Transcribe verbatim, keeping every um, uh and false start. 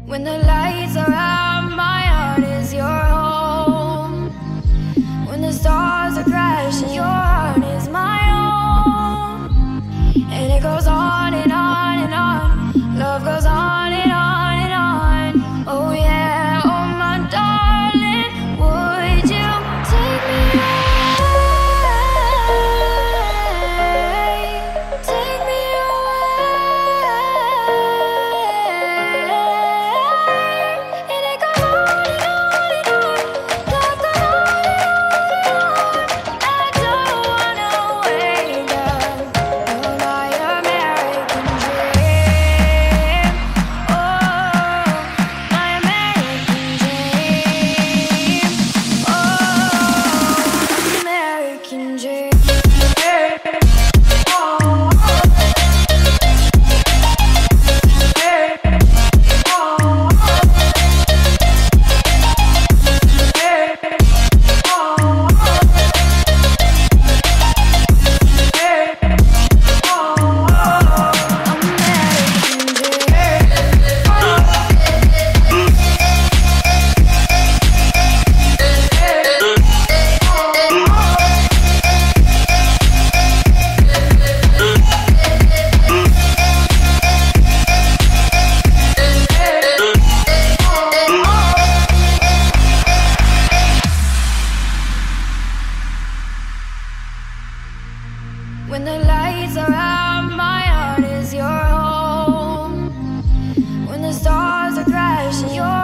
When the lights are out, my heart is your home. When the stars are crashing, your heart is my own. And it goes on and on and on. Love goes on and on and on. Oh yeah, oh my darling, would you take me away? Take me When the lights are out, my heart is your home. When the stars are crashing, your